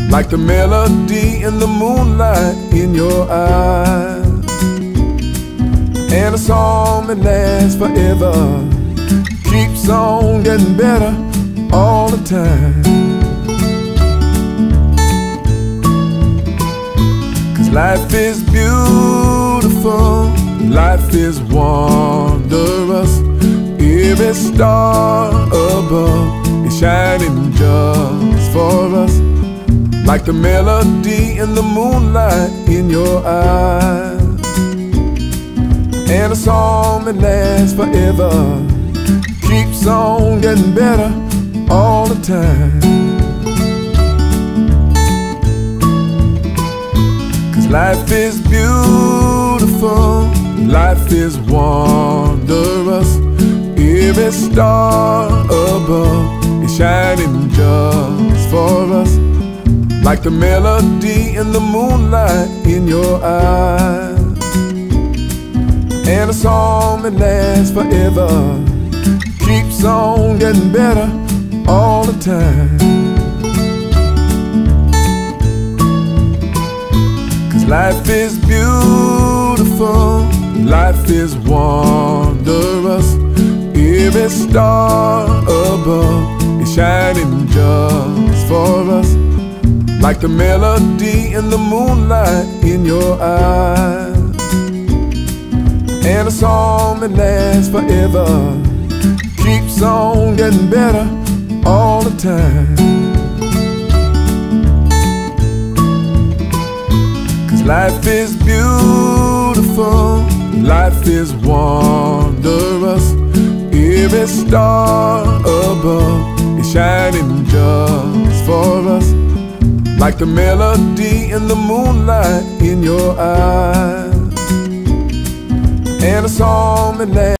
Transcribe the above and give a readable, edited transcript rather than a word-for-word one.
like the melody in the moonlight in your eyes, and a song that lasts forever, keeps on getting better all the time. 'Cause life is beautiful, life is wondrous. Every star above is shining just for us, like the melody in the moonlight in your eyes, and a song that lasts forever, keeps on getting better all the time. 'Cause life is beautiful, life is wondrous. Every star above is shining just for us, like the melody in the moonlight in your eyes, and a song that lasts forever, keeps on getting better all the time. 'Cause life is beautiful, life is wondrous. Every star above is shining just for us, like the melody in the moonlight in your eyes, and a song that lasts forever, keeps on getting better all the time. 'Cause life is beautiful, life is wondrous. Every star above is shining just for us, like the melody in the moonlight in your eyes, and a song that lasts